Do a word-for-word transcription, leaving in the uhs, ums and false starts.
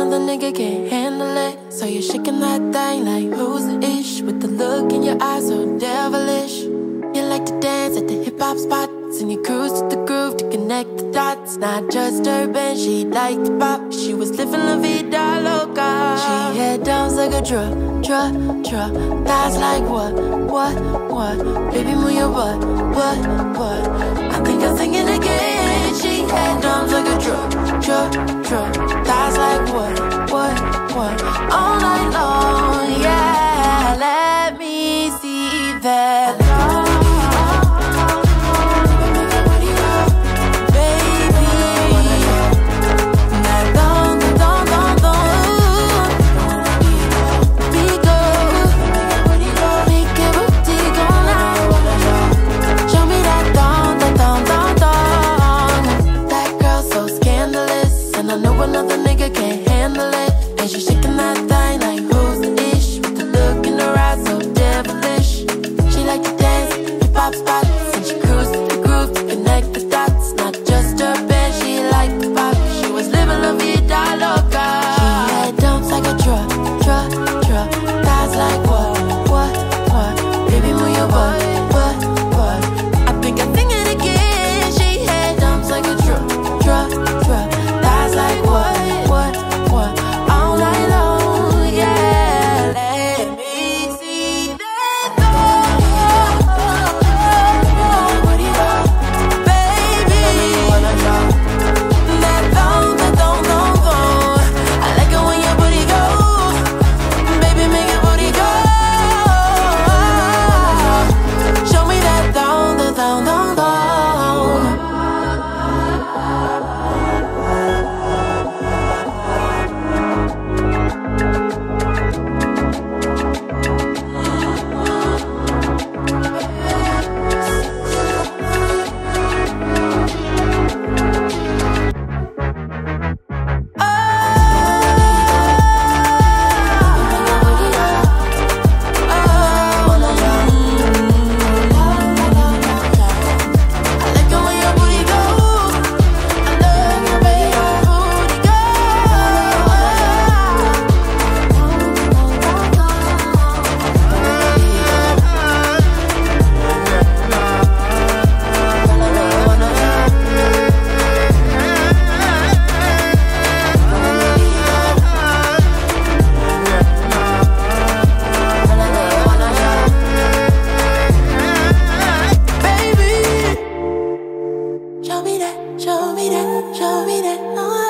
another nigga can't handle it. So you're shaking that thing like who's the ish, with the look in your eyes so devilish. You like to dance at the hip-hop spots, and you cruise to the groove to connect the dots. Not just urban, she liked to pop. She was living la vida loca. She had downs like a drug, drug, drug. Thighs like what, what, what? Baby, move your butt, what, what? I think I'm thinking again. She had downs like a drug, drug, drug. Thighs like what, what, what? All night long, yeah. Let me see that. Another nigga can't handle it. And she shaking that thing like who's the ish, with the look in her eyes so devilish. She like to dance, hip-hop spots, and she cruised the groove to connect the dots. Not just her bed, she liked the pop. She was living la vida loca. She had dumps like a truck, truck, truck. Thighs like what, what, what? Baby, move your butt, what, what? I think I'm thinking again. She had dumps like a truck, truck, truck. Like what, what, what? All night long, yeah. Let me see that thong, baby. That thong, that thong, thong, thong. I like it when your booty go, baby, make your booty go. Show me that thong, that thong, thong, thong. Show me that, show me that, show me that.